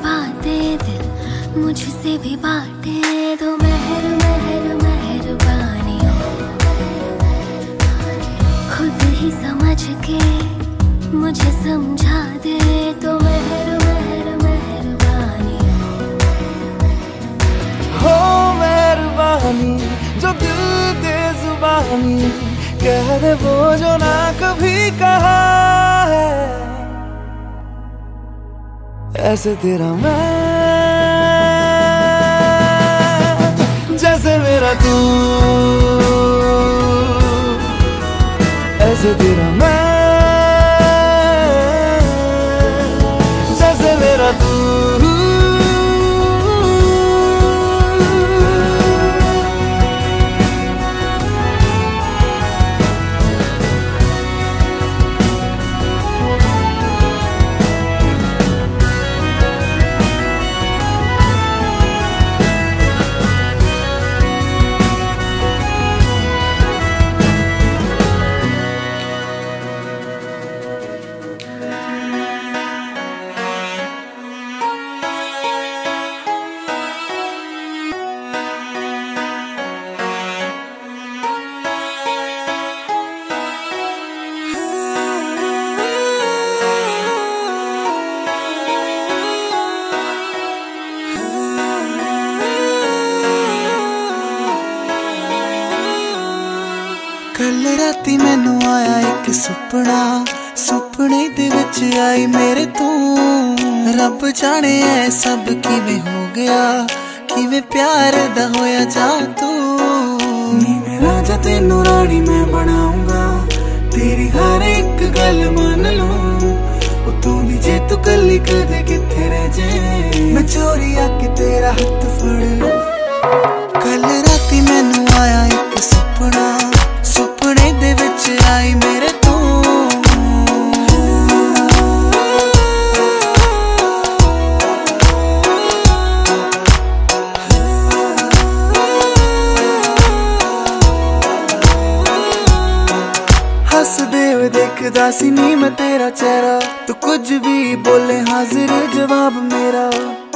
बातें दिल मुझसे भी बांटे दो। मेहर मेहर मेहरबानी खुद ही समझ के मुझे समझा दे तो। मेहर मेहर मेहरबानी हो मेहरबानी जो दिल दे जुबानी कह दे वो जो ना कभी कहा है। ऐसे तेरा मैं जैसे मेरा तू, ऐसे तेरा मैं जैसे मेरा तू। कल राती मैनू आया एक सुपना, सुपने दे विच आई मेरे तू। रब जाने ऐ सब किवें हो गया, किवें प्यार दा होया जा तू। नी मेरा राजा तेनू रानी मैं बनाऊंगा, तेरी हर एक गल मान लूं। तू नी जे तू कली कदे किथे रह जे, मैं चोरी आके तेरा हाथ फड़ लूं। कल राती मैनू आया एक सुपना, सुपने दे विच आई मेरे तू। हसदे हुए देखदा सी नी मैं तेरा चेहरा, तू कुछ भी बोले हाजिर जवाब मेरा।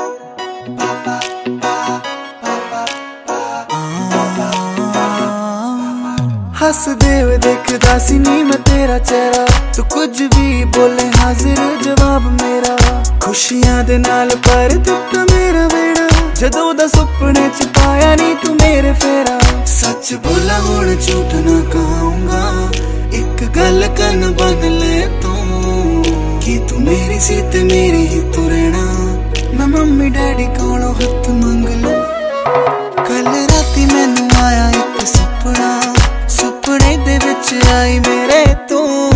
हसदे हुए देखदा सी नी मैं तेरा चेहरा, तू कुछ भी बोले हाजिर जवाब मेरा। खुशियां दे नाल पर दिता मेरा बेड़ा, जदों दा सुपने च पाया नी तू मेरे फेरा। सच बोला हुण झूठ ना कहूंगा, एक गल कन बन ले तू, कि तू मेरी सी ते मेरी ही तू रहना। मैं मम्मी डैडी कोलों हथ मंग लूं। कल राती मैनू आया एक सुपना, सुपने दे विच आई मेरे तू।